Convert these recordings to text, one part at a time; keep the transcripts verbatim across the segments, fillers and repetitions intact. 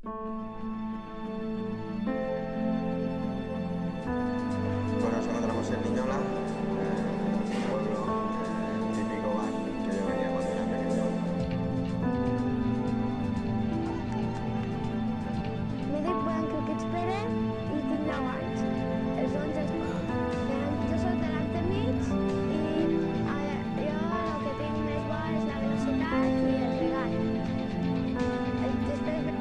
Bueno, nosotros el Niño Blanco, eh, un pueblo eh, típico bar que yo venía cuando era pequeño. Me dic Blanca Pere i tinc nou anys. Els onze jo soc de l'Arc de mig i eh, jo el que tinc més bo és la velocitat i el regat. Després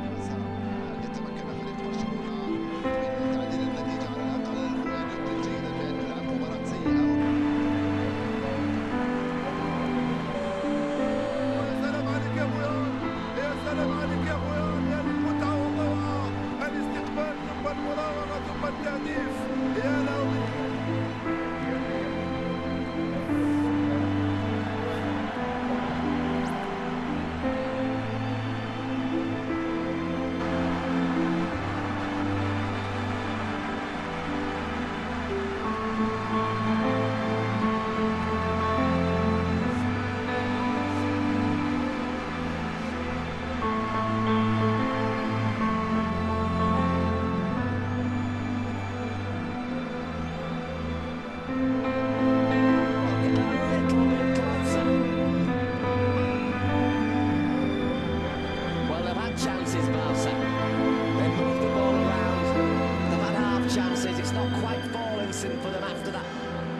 chances, Barca. They move the ball around. They've had half chances. It's not quite falling sin for them after that.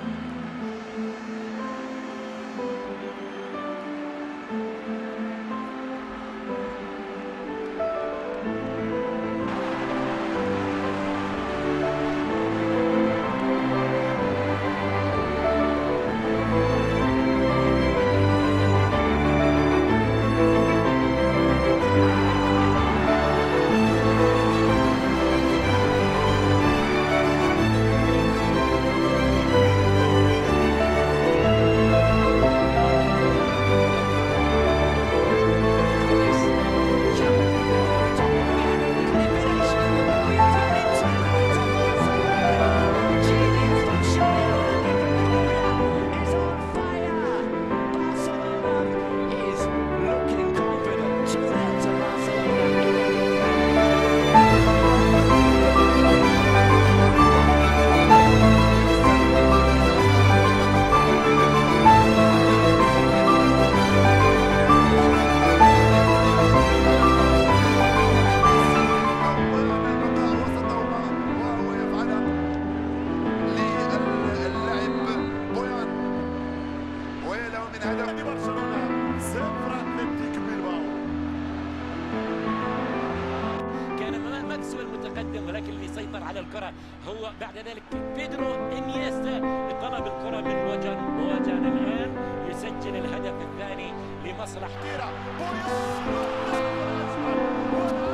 المتقدم، ولكن اللي سيطر على الكرة هو بعد ذلك بيدرو إنيستا. طلب الكرة من بوجان. بوجان الآن يسجل الهدف الثاني لمصلحة